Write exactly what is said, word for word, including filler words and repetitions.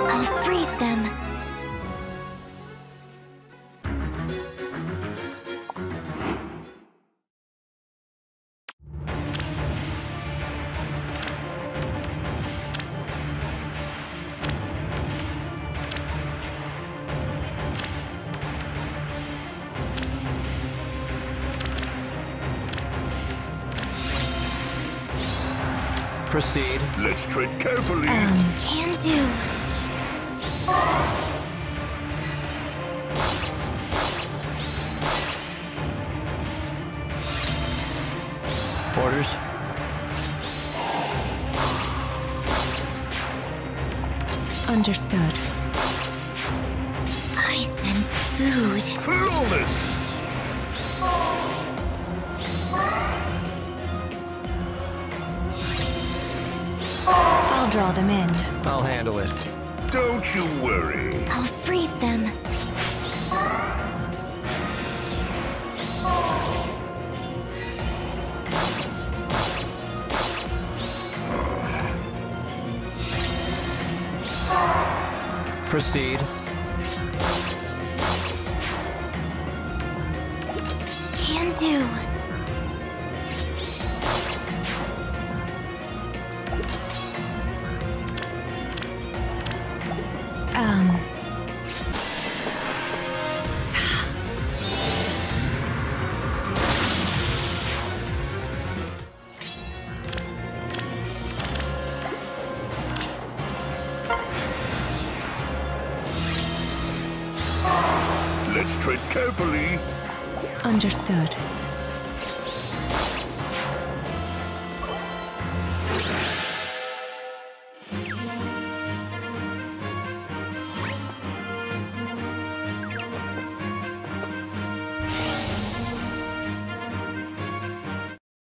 I'll freeze them. Proceed. Let's tread carefully. Um, can do. Orders. Understood. I sense food. Flawless! I'll draw them in. I'll handle it. Don't you worry. I'll freeze them. Proceed. Can do. Um. Let's tread carefully. Understood.